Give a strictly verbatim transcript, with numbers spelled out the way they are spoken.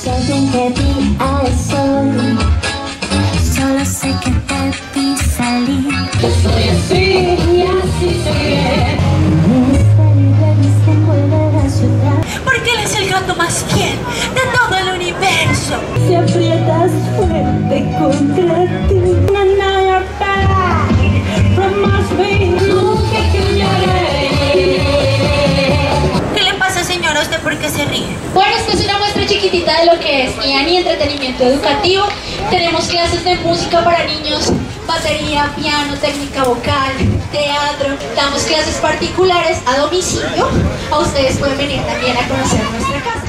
Something que vi al sol, solo sé que te vi salir. Yo soy así y así seguiré. Porque él es el gato más fiel de todo el universo. Si aprietas fuerte contra ti, nada para promise me, nunca cambiaré. ¿Qué le pasa, señora? ¿Usted por qué se ríe? Bueno, esta es una muestra chiquitita de lo que es I A N I Entretenimiento Educativo. Tenemos clases de música para niños, batería, piano, técnica vocal, teatro. Damos clases particulares a domicilio. A ustedes pueden venir también a conocer nuestra casa.